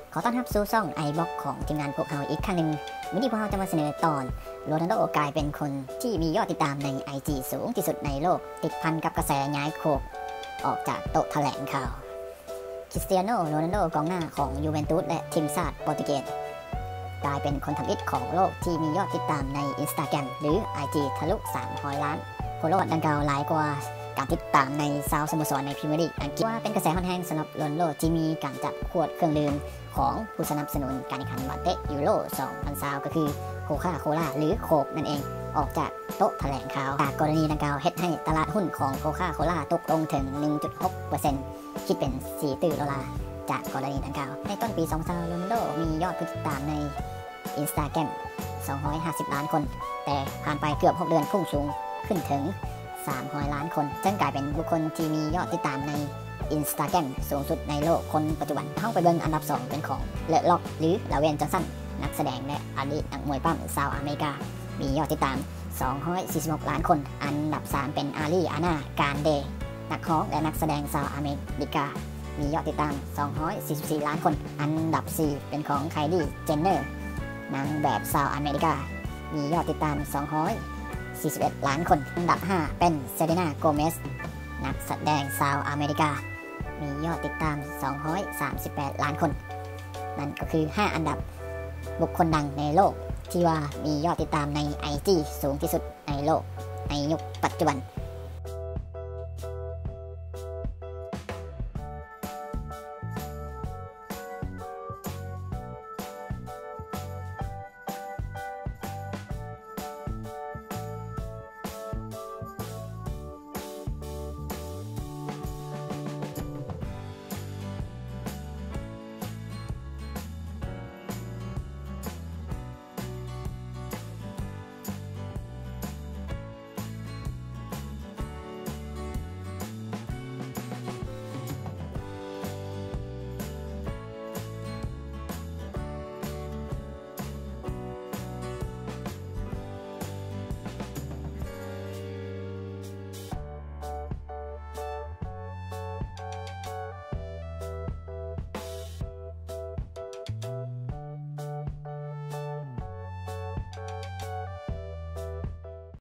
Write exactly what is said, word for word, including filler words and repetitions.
ขอต้อนรับสู่ช่อง ไอ บล็อก ของทีมงานพวกเราอีกครั้งหนึ่งวันนี้พวกเราจะมาเสนอตอนโรนัลโดกลายเป็นคนที่มียอดติดตามใน ไอ จี สูงที่สุดในโลกติดพันกับกระแสย้ายโคกออกจากโต๊ะแถลงข่าวคริสเตียโนโรนัลโดกองหน้าของยูเวนตุสและทีมชาติโปรตุเกสกลายเป็นคนทำอิฐของโลกที่มียอดติดตามใน Instagram หรือ ไอ จี ทะลุสามร้อยล้านโฟลโลว์ดังกล่าวหลายกว่าการติดตามในซาวสโมสรในพรีเมียร์ลีกอังกฤษว่าเป็นกระแสฮอตแฮงสำหรับโรนัลโดที่มีการจับขวดเครื่องดื่มของผู้สนับสนุนการแข่งขันบอลเตะยูโรสองพันยี่สิบก็คือโคคาโคล่าหรือโคกนั่นเองออกจากโต๊ะแถลงข่าวจากกรณีดังกล่าวเฮ็ดให้ตลาดหุ้นของโคคาโคล่าตกลงถึง หนึ่งจุดหกเปอร์เซ็นต์ คิดเป็นสี่ตื้อดอลลาร์จากกรณีดังกล่าวในต้นปีสองพันยี่สิบโรนัลโดมียอดผู้ติดตามใน Instagram สองร้อยห้าสิบล้านคนแต่ผ่านไปเกือบหกเดือนพุ่งสูงขึ้นถึงสามร้อยล้านคนจนกลายเป็นบุคคลที่มียอดติดตามใน Instagram สูงสุดในโลกคนปัจจุบันเข้าไปเบิ่งอันดับสองเป็นของเลอะล็อกหรือลาเวนจอห์นสันนักแสดงและอดีตนักมวยปั้มชาวอเมริกามียอดติดตามสองร้อยสี่สิบหกล้านคนอันดับสามเป็นอารีอาน่าการเดนักร้องและนักแสดงชาวอเมริกามียอดติดตามสองร้อยสี่สิบสี่ล้านคนอันดับสี่เป็นของไคลี่เจนเนอร์นางแบบชาวอเมริกามียอดติดตามสองร้อยสี่สิบเอ็ดล้านคนอันดับห้าเป็นเซเรนาโกเมสนักแสดงชาวอเมริกามียอดติดตามสองร้อยสามสิบแปดล้านคนนั่นก็คือห้าอันดับบุคคลดังในโลกที่ว่ามียอดติดตามใน ไอ จี สูงที่สุดในโลกในยุคปัจจุบัน